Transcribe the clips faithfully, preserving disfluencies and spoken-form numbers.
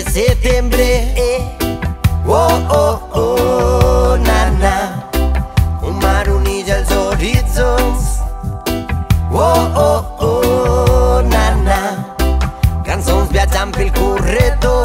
setembre. eh. Oh, oh, oh, na, na. Un mar uneix els horitzons. Oh, oh, oh, na, na. Cançons viatjant pel corredor.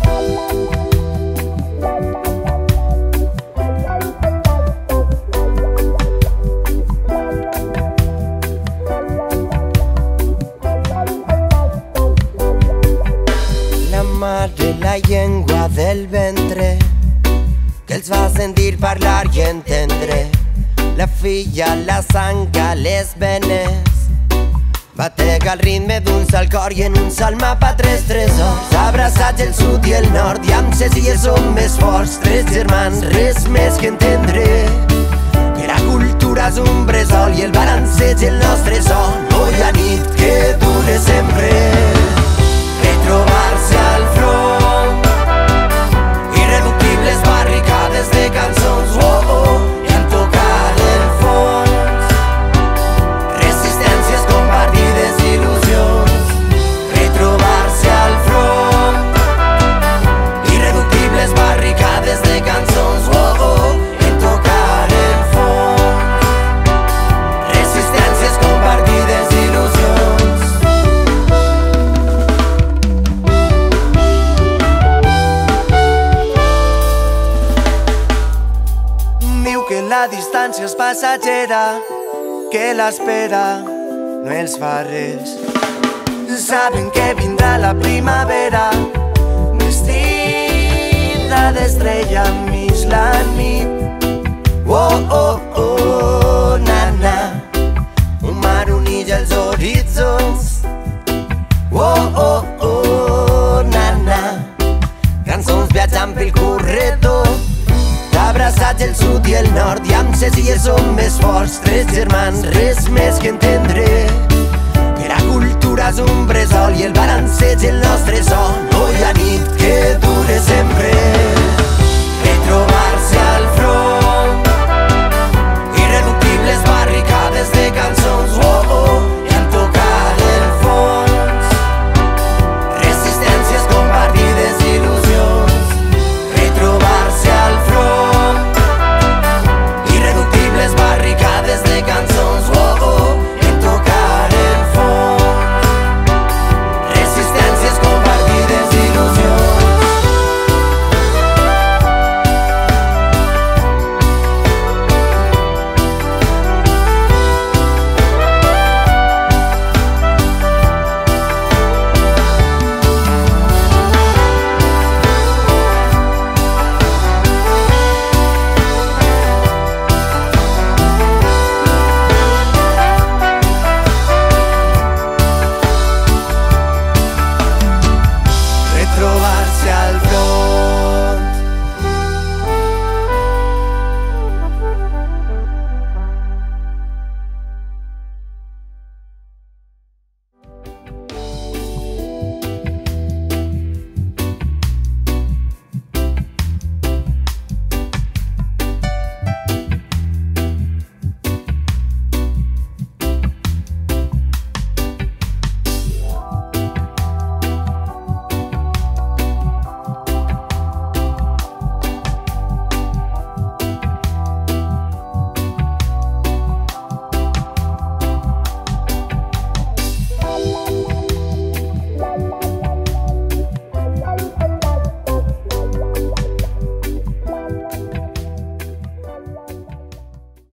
La mare, la llengua del ventre, que els fa sentir parlar i entendre. La filla, la sang a les venes, batega el ritme d'un sol cor i en un sol mapa tres tresors. Abraçats el sud i el nord i amb ses illes som més forts. Tres germans, res més que entendre que la cultura és un bressol i el balanceig el nostre son. Avui a nit que dure sempre, retrobar-se al front, irreductibles barricades de cançons. Oh, oh, i en tocar el fons, resistències compartides, il·lusions. Retrobar-se al front, irreductibles barricades de cançons. Oh, oh, i en tocar el fons, resistències compartides, il·lusions. Diu que la distància és passatgera, que l'espera no els fa res. Saben que vindrà la primavera, vestida d'estrella mig la nit. Oh, oh, oh, na, na. Un mar uneix els horitzons. Oh, oh, oh, na, na. Cançons viatjant pel corredor. Abraçats el sud i el nord i amb ses illes som més forts. Tres germans, res més que entendre que la cultura és un bressol i el balanceig el nostre son. Avui a nit